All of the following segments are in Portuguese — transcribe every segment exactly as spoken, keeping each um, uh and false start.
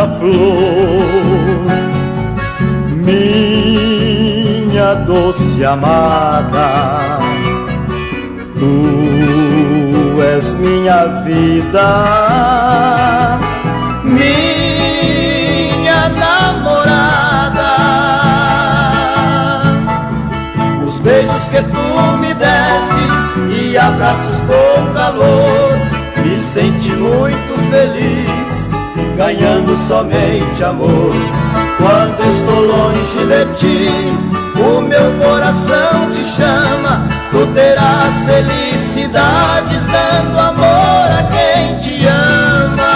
flor, minha doce amada, tu és minha vida, minha namorada. Os beijos que tu me destes e abraços com calor, me senti muito feliz, ganhando somente amor. Quando estou longe de ti, o meu coração te chama, tu terás felicidades dando amor a quem te ama.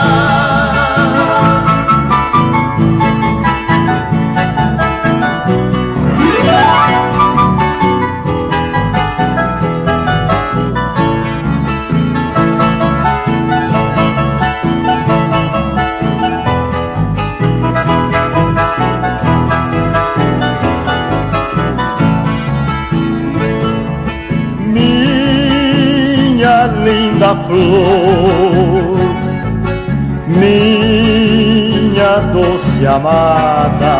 Linda flor, minha doce amada,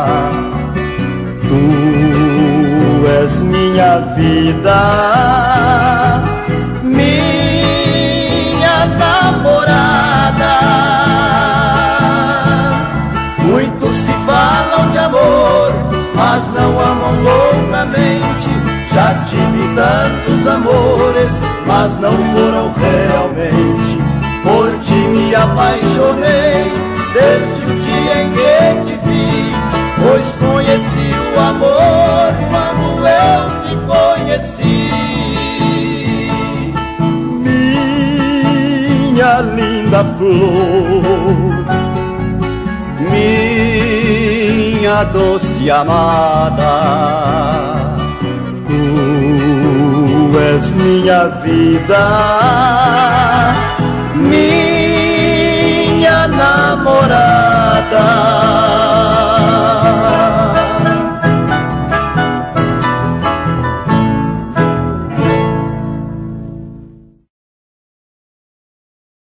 tu és minha vida, minha namorada. Muitos se falam de amor, mas não amam loucamente. Já tive tantos amores, mas não foram realmente. Por ti me apaixonei, desde o dia em que te vi, pois conheci o amor quando eu te conheci. Minha linda flor, minha doce amada, tu és minha vida, minha namorada.